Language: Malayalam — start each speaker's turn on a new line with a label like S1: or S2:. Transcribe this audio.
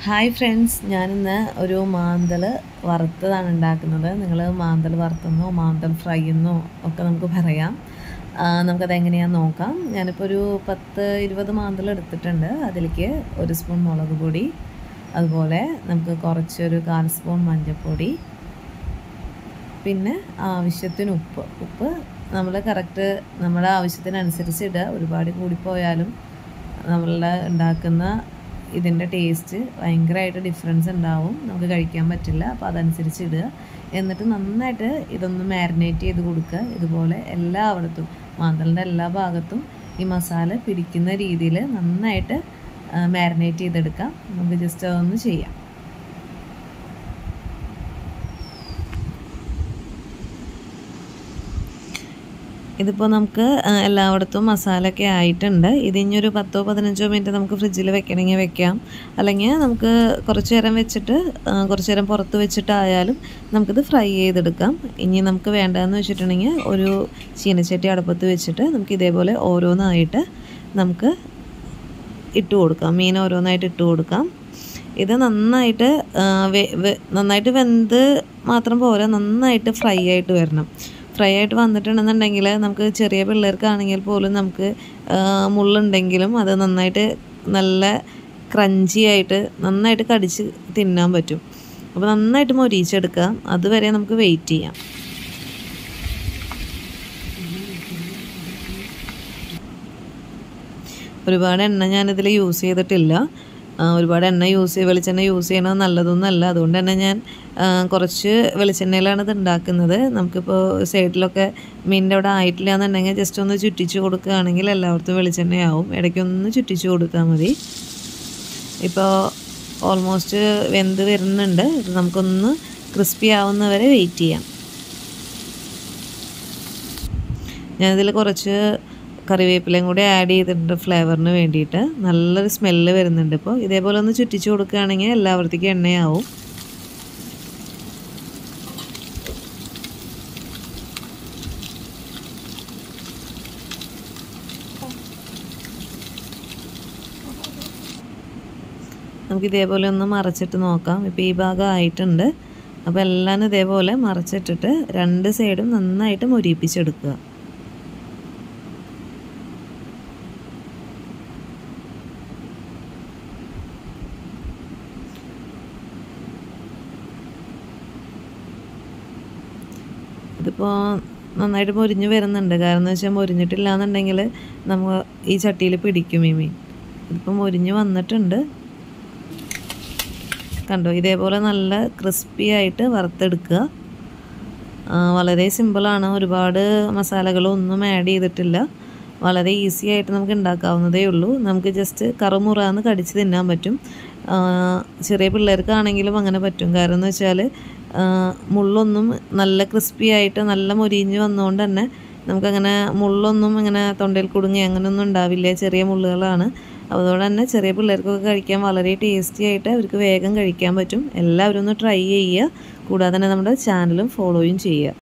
S1: ഹായ് ഫ്രണ്ട്സ്, ഞാനിന്ന് ഒരു മാന്തൽ വറുത്തതാണ് ഉണ്ടാക്കുന്നത്. നിങ്ങൾ മാന്തൽ വറുത്തെന്നോ മാന്തൽ ഫ്രൈ എന്നോ ഒക്കെ നമുക്ക് പറയാം. നമുക്കത് എങ്ങനെയാണെന്ന് നോക്കാം. ഞാനിപ്പോൾ ഒരു 10-20 മാന്തൽ എടുത്തിട്ടുണ്ട്. അതിലേക്ക് 1 സ്പൂൺ മുളക് പൊടി, അതുപോലെ നമുക്ക് കുറച്ചൊരു 1/4 സ്പൂൺ മഞ്ഞൾപ്പൊടി, പിന്നെ ആവശ്യത്തിന് ഉപ്പ് നമ്മൾ കറക്റ്റ് നമ്മുടെ ആവശ്യത്തിനനുസരിച്ച് ഇടുക. ഒരുപാട് കൂടിപ്പോയാലും നമ്മളുടെ ഉണ്ടാക്കുന്ന ഇതിൻ്റെ ടേസ്റ്റ് ഭയങ്കരമായിട്ട് ഡിഫറൻസ് ഉണ്ടാവും, നമുക്ക് കഴിക്കാൻ പറ്റില്ല. അപ്പോൾ അതനുസരിച്ച് ഇടുക. എന്നിട്ട് നന്നായിട്ട് ഇതൊന്ന് മാരിനേറ്റ് ചെയ്ത് കൊടുക്കുക. ഇതുപോലെ എല്ലായിടത്തും മാന്തലിൻ്റെ എല്ലാ ഭാഗത്തും ഈ മസാല പിടിക്കുന്ന രീതിയിൽ നന്നായിട്ട് മാരിനേറ്റ് ചെയ്തെടുക്കാം. നമുക്ക് ജസ്റ്റ് അതൊന്ന് ചെയ്യാം. ഇതിപ്പോൾ നമുക്ക് എല്ലായിടത്തും മസാലയൊക്കെ ആയിട്ടുണ്ട്. ഇതിഞ്ഞൊരു 10-15 മിനിറ്റ് നമുക്ക് ഫ്രിഡ്ജിൽ വെക്കണമെങ്കിൽ വെക്കാം. അല്ലെങ്കിൽ നമുക്ക് കുറച്ച് നേരം വെച്ചിട്ട് കുറച്ച് നേരം പുറത്ത് വെച്ചിട്ടായാലും നമുക്കിത് ഫ്രൈ ചെയ്തെടുക്കാം. ഇനി നമുക്ക് വേണ്ടതെന്ന് വെച്ചിട്ടുണ്ടെങ്കിൽ ഒരു ചീനച്ചട്ടി അടുപ്പത്ത് വെച്ചിട്ട് നമുക്ക് ഇതേപോലെ ഓരോന്നായിട്ട് നമുക്ക് ഇട്ട് കൊടുക്കാം. മീൻ ഓരോന്നായിട്ട് ഇട്ട് കൊടുക്കാം. ഇത് നന്നായിട്ട് വെന്ത് മാത്രം പോരാ, നന്നായിട്ട് ഫ്രൈ ആയിട്ട് വരണം. ഫ്രൈ ആയിട്ട് വന്നിട്ടുണ്ടെന്നുണ്ടെങ്കിൽ നമുക്ക് ചെറിയ പിള്ളേർക്കാണെങ്കിൽ പോലും നമുക്ക് മുള്ളുണ്ടെങ്കിലും അത് നന്നായിട്ട് നല്ല ക്രഞ്ചി ആയിട്ട് നന്നായിട്ട് കടിച്ച് തിന്നാൻ പറ്റും. അപ്പോൾ നന്നായിട്ട് മൊരിയിച്ചെടുക്കാം. അതുവരെ നമുക്ക് വെയിറ്റ് ചെയ്യാം. ഒരുപാട് എണ്ണ ഞാനിതിൽ യൂസ് ചെയ്തിട്ടില്ല. ഒരുപാട് വെളിച്ചെണ്ണ യൂസ് ചെയ്യണത് നല്ലതൊന്നുമല്ല. അതുകൊണ്ട് തന്നെ ഞാൻ കുറച്ച് വെളിച്ചെണ്ണയിലാണ് ഇത് ഉണ്ടാക്കുന്നത്. നമുക്കിപ്പോൾ സൈഡിലൊക്കെ മീനിൻ്റെ അവിടെ ആയിട്ടില്ല എന്നുണ്ടെങ്കിൽ ജസ്റ്റ് ഒന്ന് ചുറ്റിച്ച് കൊടുക്കുകയാണെങ്കിൽ എല്ലായിടത്തും വെളിച്ചെണ്ണയാവും. ഇടയ്ക്കൊന്ന് ചുറ്റിച്ച് കൊടുത്താൽ മതി. ഇപ്പോൾ ഓൾമോസ്റ്റ് വെന്ത് വരുന്നുണ്ട്. ഇത് നമുക്കൊന്ന് ക്രിസ്പി ആവുന്നവരെ വെയിറ്റ് ചെയ്യാം. ഞാനിതിൽ കുറച്ച് കറിവേപ്പിലയും കൂടി ആഡ് ചെയ്തിട്ടുണ്ട് ഫ്ലേവറിന് വേണ്ടിയിട്ട്. നല്ലൊരു സ്മെല്ല് വരുന്നുണ്ട്. ഇപ്പോൾ ഇതേപോലെ ഒന്ന് ചുറ്റിച്ച് കൊടുക്കുകയാണെങ്കിൽ എല്ലാവർത്തേക്കും എണ്ണയാവും. നമുക്കിതേപോലെ ഒന്ന് മറച്ചിട്ട് നോക്കാം. ഇപ്പോൾ ഈ ഭാഗം ആയിട്ടുണ്ട്. അപ്പോൾ എല്ലാം ഇതേപോലെ മറച്ചിട്ടിട്ട് 2 സൈഡും നന്നായിട്ട് മൊരിയിപ്പിച്ചെടുക്കുക. ഇതിപ്പോൾ നന്നായിട്ട് മൊരിഞ്ഞ് വരുന്നുണ്ട്. കാരണം എന്ന് വെച്ചാൽ മൊരിഞ്ഞിട്ടില്ല എന്നുണ്ടെങ്കിൽ നമ്മൾ ഈ ചട്ടിയിൽ പിടിക്കും ഈ മീൻ. ഇതിപ്പോൾ മൊരിഞ്ഞ് വന്നിട്ടുണ്ട്. കണ്ടോ, ഇതേപോലെ നല്ല ക്രിസ്പി ആയിട്ട് വറുത്തെടുക്കുക. വളരെ സിമ്പിളാണ്. ഒരുപാട് മസാലകളൊന്നും ആഡ് ചെയ്തിട്ടില്ല. വളരെ ഈസി ആയിട്ട് നമുക്ക് ഉണ്ടാക്കാവുന്നതേ ഉള്ളൂ. നമുക്ക് ജസ്റ്റ് കറുമുറാന്ന് കടിച്ച് തിന്നാൻ പറ്റും. ചെറിയ പിള്ളേർക്കാണെങ്കിലും അങ്ങനെ പറ്റും. കാരണം എന്ന് വെച്ചാൽ മുള്ളൊന്നും നല്ല ക്രിസ്പി ആയിട്ട് നല്ല മൊരിഞ്ഞ് വന്നുകൊണ്ട് തന്നെ നമുക്കങ്ങനെ മുള്ളൊന്നും ഇങ്ങനെ തൊണ്ടയിൽ കുടുങ്ങി അങ്ങനെയൊന്നും ഉണ്ടാവില്ല. ചെറിയ മുള്ളുകളാണ്. അതുകൊണ്ട് തന്നെ ചെറിയ പിള്ളേർക്കൊക്കെ കഴിക്കാൻ വളരെ ടേസ്റ്റി ആയിട്ട് അവർക്ക് വേഗം കഴിക്കാൻ പറ്റും. എല്ലാവരും ഒന്ന് ട്രൈ ചെയ്യുക. കൂടാതെ തന്നെ നമ്മുടെ ചാനലും ഫോളോയും ചെയ്യുക.